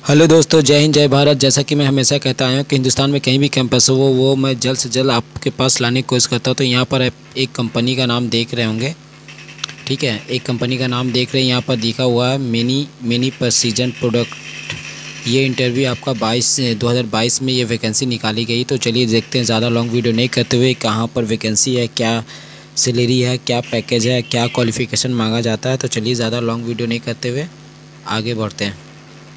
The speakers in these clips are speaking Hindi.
हेलो दोस्तों, जय हिंद जय भारत। जैसा कि मैं हमेशा कहता आया हूँ कि हिंदुस्तान में कहीं भी कैंपस हो वो मैं जल्द से जल्द आपके पास लाने की कोशिश करता हूँ। तो यहाँ पर आप एक कंपनी का नाम देख रहे होंगे, ठीक है। एक कंपनी का नाम देख रहे हैं, यहाँ पर लिखा हुआ है मिनी प्रेसिजन प्रोडक्ट। ये इंटरव्यू आपका 2022 में ये वैकेंसी निकाली गई। तो चलिए देखते हैं, ज़्यादा लॉन्ग वीडियो नहीं करते हुए, कहाँ पर वैकेंसी है, क्या सैलरी है, क्या पैकेज है, क्या क्वालिफ़िकेशन मांगा जाता है। तो चलिए ज़्यादा लॉन्ग वीडियो नहीं करते हुए आगे बढ़ते हैं।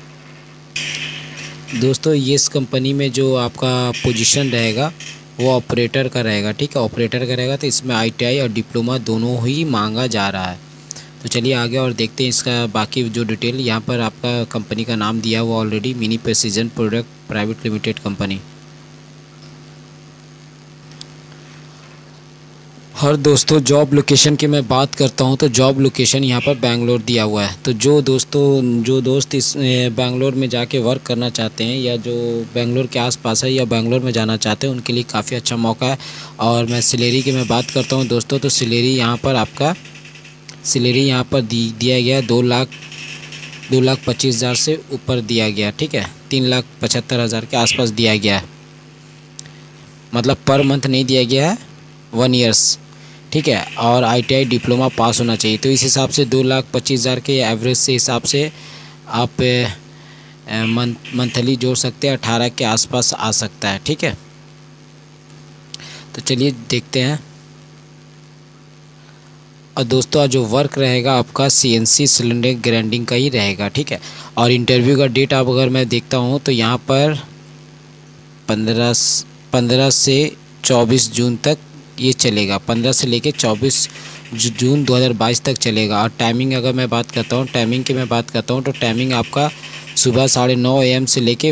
दोस्तों, ये इस कंपनी में जो आपका पोजीशन रहेगा वो ऑपरेटर का रहेगा, ठीक है। ऑपरेटर का रहेगा, तो इसमें ITI और डिप्लोमा दोनों ही मांगा जा रहा है। तो चलिए आगे और देखते हैं इसका बाकी जो डिटेल। यहाँ पर आपका कंपनी का नाम दिया हुआ already, mini precision product private limited company. हर दोस्तों, जॉब लोकेशन की मैं बात करता हूं तो जॉब लोकेशन यहां पर बेंगलोर दिया हुआ है। तो जो दोस्त इस बेंगलोर में जाके वर्क करना चाहते हैं, या जो बेंगलोर के आसपास है या बेंगलोर में जाना चाहते हैं, उनके लिए काफ़ी अच्छा मौका है। और मैं सैलरी की मैं बात करता हूं दोस्तों, तो सैलरी यहां पर आपका दिया गया 2,25,000 से ऊपर दिया गया, ठीक है। 3,75,000 के आसपास दिया गया है, मतलब पर मंथ नहीं दिया गया है, 1 ईयर्स, ठीक है। और ITI डिप्लोमा पास होना चाहिए। तो इस हिसाब से 2,25,000 के एवरेज से हिसाब से आप मंथली जोड़ सकते हैं, 18 के आसपास आ सकता है, ठीक है। तो चलिए देखते हैं। और दोस्तों, जो वर्क रहेगा आपका CNC सिलेंडर ग्राइंडिंग का ही रहेगा, ठीक है। और इंटरव्यू का डेट आप अगर मैं देखता हूँ तो यहाँ पर 15 से 24 जून तक ये चलेगा। 15 से लेके 24 जून 2022 तक चलेगा। और टाइमिंग अगर मैं बात करता हूँ, तो टाइमिंग आपका सुबह 9:30 AM से लेके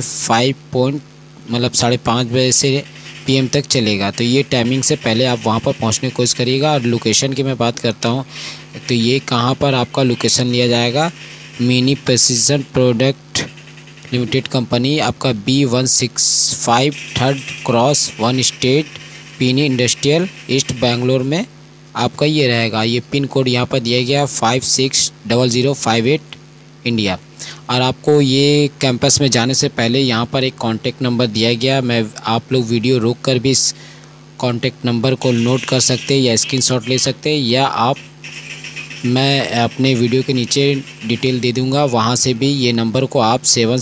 5:30 बजे से PM तक चलेगा। तो ये टाइमिंग से पहले आप वहाँ पर पहुँचने की कोशिश करिएगा। और लोकेशन की मैं बात करता हूँ तो ये कहाँ पर आपका लोकेशन लिया जाएगा, mini precision product limited company, आपका B165 3rd cross 1 state Peenya industrial east Bangalore में आपका ये रहेगा। ये पिन कोड यहाँ पर दिया गया 560058 इंडिया। और आपको ये कैंपस में जाने से पहले यहाँ पर एक कॉन्टेक्ट नंबर दिया गया। आप लोग वीडियो रोक कर भी इस कॉन्टेक्ट नंबर को नोट कर सकते हैं या स्क्रीनशॉट ले सकते हैं, या मैं अपने वीडियो के नीचे डिटेल दे दूँगा, वहाँ से भी ये नंबर को आप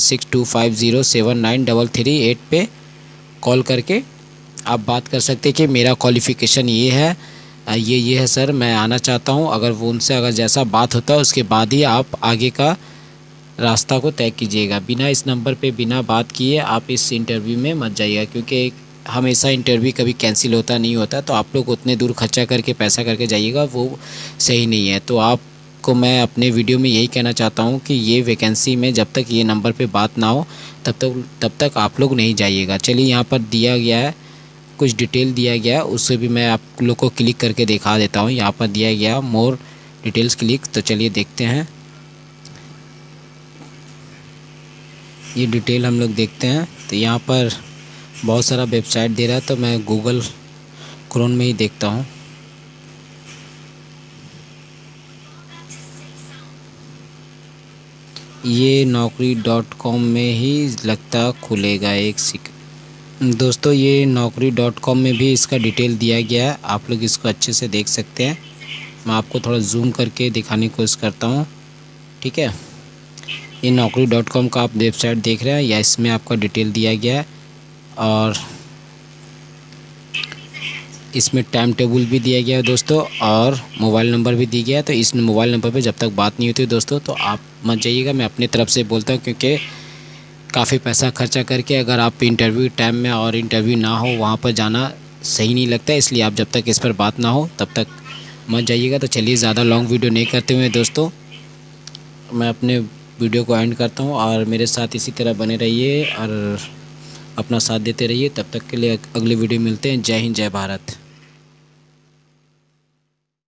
7625079338 पे कॉल करके आप बात कर सकते हैं कि मेरा क्वालिफ़िकेशन ये है, ये है सर, मैं आना चाहता हूँ। अगर वो उनसे जैसा बात होता है उसके बाद ही आप आगे का रास्ता को तय कीजिएगा। बिना इस नंबर पे बिना बात किए आप इस इंटरव्यू में मत जाइएगा, क्योंकि हमेशा इंटरव्यू कभी कैंसिल होता नहीं होता। तो आप लोग उतने दूर खर्चा करके पैसा करके जाइएगा, वो सही नहीं है। तो आपको मैं अपने वीडियो में यही कहना चाहता हूँ कि ये वैकेंसी में जब तक ये नंबर पर बात ना हो तब तक आप लोग नहीं जाइएगा। चलिए, यहाँ पर दिया गया है, कुछ डिटेल दिया गया है, उससे भी मैं आप लोग को क्लिक करके दिखा देता हूँ। यहाँ पर दिया गया मोर डिटेल्स क्लिक। तो चलिए देखते हैं, ये डिटेल हम लोग देखते हैं। तो यहाँ पर बहुत सारा वेबसाइट दे रहा है, तो मैं गूगल क्रोम में ही देखता हूँ। ये naukri.com में ही लगता खुलेगा, एक दोस्तों, ये naukri.com में भी इसका डिटेल दिया गया है। आप लोग इसको अच्छे से देख सकते हैं। मैं आपको थोड़ा जूम करके दिखाने की कोशिश करता हूँ, ठीक है। ये naukri.com का आप वेबसाइट देख रहे हैं, या इसमें आपका डिटेल दिया गया है। और इसमें टाइम टेबल भी दिया गया है दोस्तों, और मोबाइल नंबर भी दिया गया है। तो इस मोबाइल नंबर पे जब तक बात नहीं होती दोस्तों, तो आप मत जाइएगा। मैं अपनी तरफ से बोलता हूँ, क्योंकि काफ़ी पैसा खर्चा करके अगर आप इंटरव्यू टाइम में और इंटरव्यू ना हो वहाँ पर जाना सही नहीं लगता। इसलिए आप जब तक इस पर बात ना हो तब तक मत जाइएगा। तो चलिए, ज़्यादा लॉन्ग वीडियो नहीं करते हुए दोस्तों, मैं अपने वीडियो को एंड करता हूँ। और मेरे साथ इसी तरह बने रहिए और अपना साथ देते रहिए। तब तक के लिए अगले वीडियो मिलते हैं। जय हिंद जय भारत।